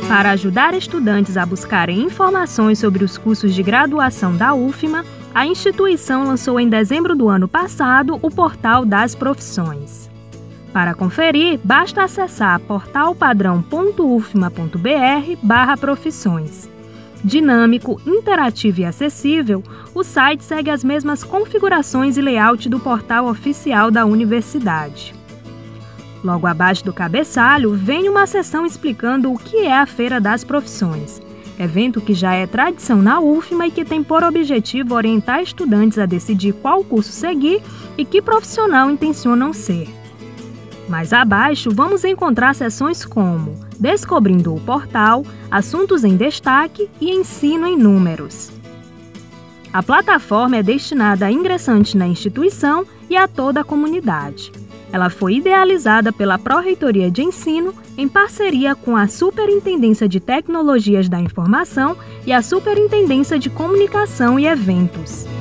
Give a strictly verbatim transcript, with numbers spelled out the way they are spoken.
Para ajudar estudantes a buscarem informações sobre os cursos de graduação da U F M A, a instituição lançou em dezembro do ano passado o Portal das Profissões. Para conferir, basta acessar portal padrão ponto u f m a ponto b r barra profissões. Dinâmico, interativo e acessível, o site segue as mesmas configurações e layout do portal oficial da universidade. Logo abaixo do cabeçalho, vem uma seção explicando o que é a Feira das Profissões, evento que já é tradição na U F M A e que tem por objetivo orientar estudantes a decidir qual curso seguir e que profissional intencionam ser. Mais abaixo, vamos encontrar seções como Descobrindo o Portal, Assuntos em Destaque e Ensino em Números. A plataforma é destinada a ingressantes na instituição e a toda a comunidade. Ela foi idealizada pela Pró-Reitoria de Ensino em parceria com a Superintendência de Tecnologias da Informação e a Superintendência de Comunicação e Eventos.